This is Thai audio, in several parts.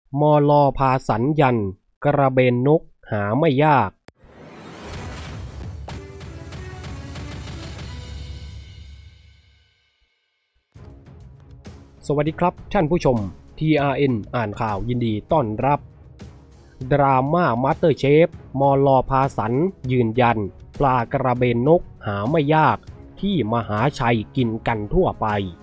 มลพาสัญญันกระเบนนกหาไม่ยากสวัสดีครับท่านผู้ชม TRN อ่านข่าวยินดีต้อนรับดราม่ามาสเตอร์เชฟมลพาสัญยืนยันปลากระเบนนกหาไม่ยากที่มหาชัยกินกันทั่วไป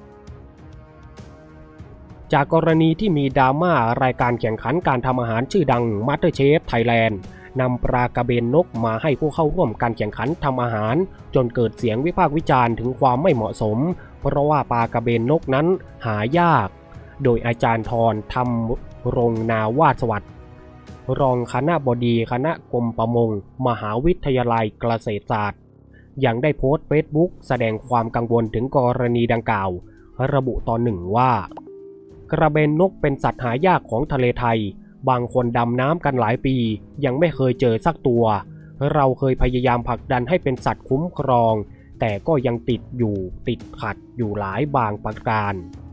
จากกรณีที่มีดราม่ารายการแข่งขันการทำอาหารชื่อดัง MasterChef Thailand นำปลากระเบนนกมาให้ผู้เข้าร่วมการแข่งขันทำอาหารจนเกิดเสียงวิพากษ์วิจารณ์ถึงความไม่เหมาะสมเพราะว่าปลากระเบนนกนั้นหายากโดยอาจารย์ธรธรรมรงนาวาสวัสดิ์รองคณบดีคณะกรมประมงมหาวิทยาลัยเกษตรศาสตร์ยังได้โพสต์เฟซบุ๊กแสดงความกังวลถึงกรณีดังกล่าวระบุตอนหนึ่งว่ากระเบนนกเป็นสัตว์หายากของทะเลไทยบางคนดำน้ำกันหลายปียังไม่เคยเจอสักตัวเราเคยพยายามผลักดันให้เป็นสัตว์คุ้มครองแต่ก็ยังติดขัดอยู่หลายบางประการ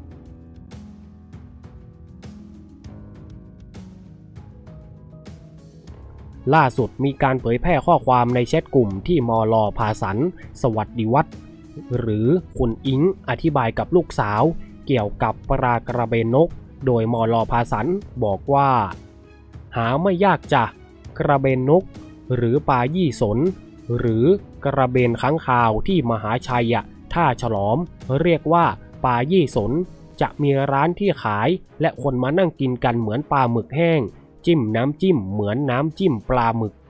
ล่าสุดมีการเผยแพร่ข้อความในแชทกลุ่มที่มลพาสัญสวัสดิวัฒน์หรือคุณอิงอธิบายกับลูกสาวเกี่ยวกับปลากระเบนนกโดยมลพาสัญบอกว่าหาไม่ยากจ้ะกระเบนนกหรือปลายี่สนหรือกระเบนค้างคาวที่มหาชัยท่าฉลอมเรียกว่าปลายี่สนจะมีร้านที่ขายและคนมานั่งกินกันเหมือนปลาหมึกแห้งจิ้มน้ำจิ้มเหมือนน้ำจิ้มปลาหมึก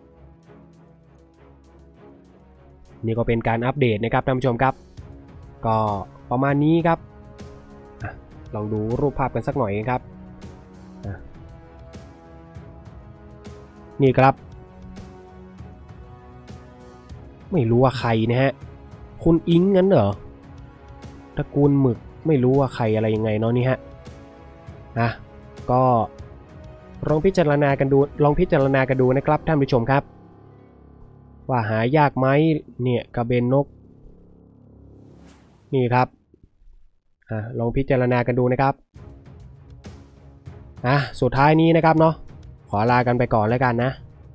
นี่ก็เป็นการอัปเดตนะครับท่านผู้ชมครับก็ประมาณนี้ครับลองดูรูปภาพกันสักหน่อยครับนี่ครับไม่รู้ว่าใครนะฮะคุณอิงงั้นเหรอตระกูลหมึกไม่รู้ว่าใครอะไรยังไงเนาะนี่ฮะก็ลองพิจารณากันดูนะครับท่านผู้ชมครับว่าหายากไหมเนี่ยกระเบนนกนี่ครับลองพิจารณากันดูนะครับสุดท้ายนี้นะครับเนาะขอลากันไปก่อนแล้วกันนะ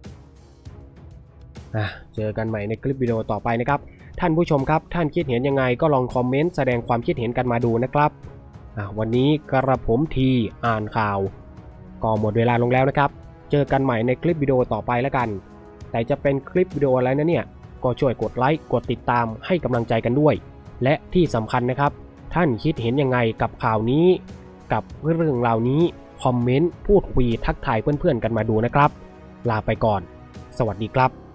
เจอกันใหม่ในคลิปวิดีโอต่อไปนะครับท่านผู้ชมครับท่านคิดเห็นยังไงก็ลองคอมเมนต์แสดงความคิดเห็นกันมาดูนะครับวันนี้กระผมทีอ่านข่าวก็หมดเวลาลงแล้วนะครับเจอกันใหม่ในคลิปวิดีโอต่อไปแล้วกันแต่จะเป็นคลิปวิดีโออะไรนะเนี่ยก็ช่วยกดไลค์กดติดตามให้กำลังใจกันด้วยและที่สำคัญนะครับท่านคิดเห็นยังไงกับข่าวนี้กับเรื่องราวนี้คอมเมนต์พูดคุยทักทายเพื่อนๆกันมาดูนะครับลาไปก่อนสวัสดีครับ